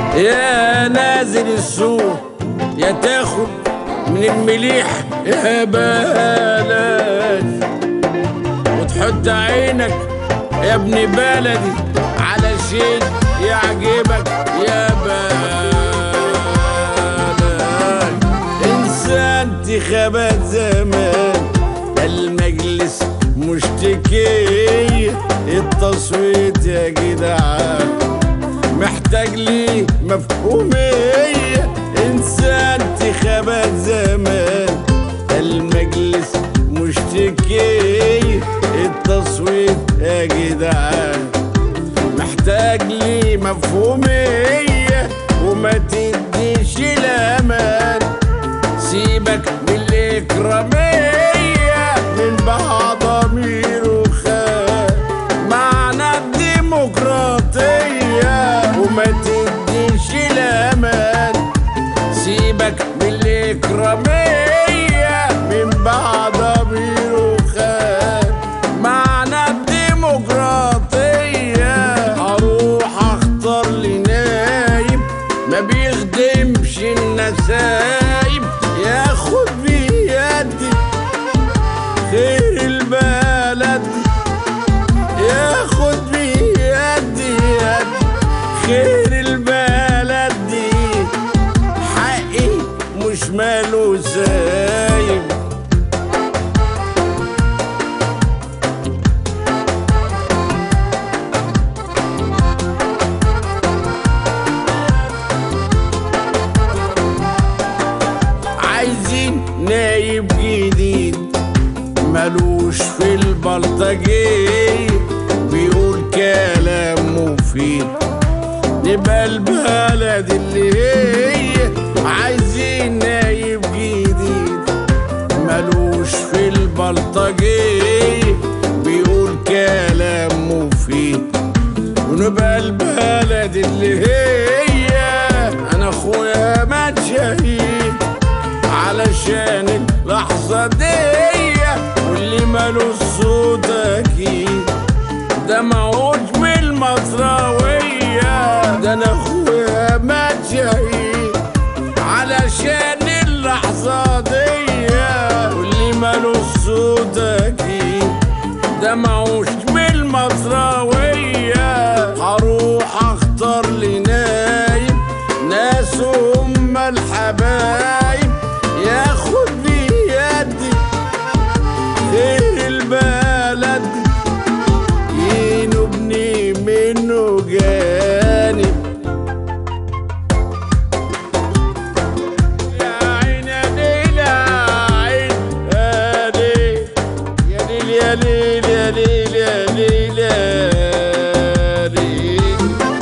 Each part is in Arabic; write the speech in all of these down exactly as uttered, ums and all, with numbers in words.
يا نازل السوق يا تاخد من المليح يا بلاش، وتحط عينك يا ابن بلدي على شيء يعجبك يا بلاش. انسى انتخابات زمان المجلس مشتكي، التصويت يا جدعان محتاج لي مفهومية. انسى انتخابات زمان المجلس مشتكي، التصويت يا جدعان محتاج لي مفهومية. وما تديش الامان، سيبك من الاكرامية من بعض ضمير وخان معنى الديمقراطية. وما تديش الامان، سيبك من الاكرامية من بعض ضمير وخان معنى الديمقراطية. هروح اختار لي نايب ما بيخدمش النسايب، ياخد بيدي خير البلد، ياخد بيدي خير البلد دي. حقي مش ماله سايب. عايزين نايب جديد ملوش في البلطجية، بيقول كلام مفيد نبقى البلد اللي هي. عايزين نايب جديد ملوش في البلطجية، بيقول كلام مفيد ونبقى البلد اللي هي. انا اخويا مات شهيد علشان اللحظة دي، واللي مالوش صوت اكيد ده معوج من المصراوية. ده انا اخويا مات شهيد علشان اللحظة دي، واللي مالوش صوت اكيد ده معوج من المصراوية. هروح اختار لي نايب ناس هم الحبايب، ياخد بيدي خير البلد ينوبني منه جانب. يا عين يا ليل يا عين يا ليل يا ليل يا ليل يا ليل يا ليل يا ليل.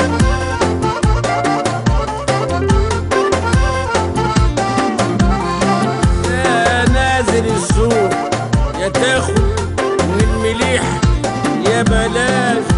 يا نازل السوق يا تاخد من المليح يا بلاش،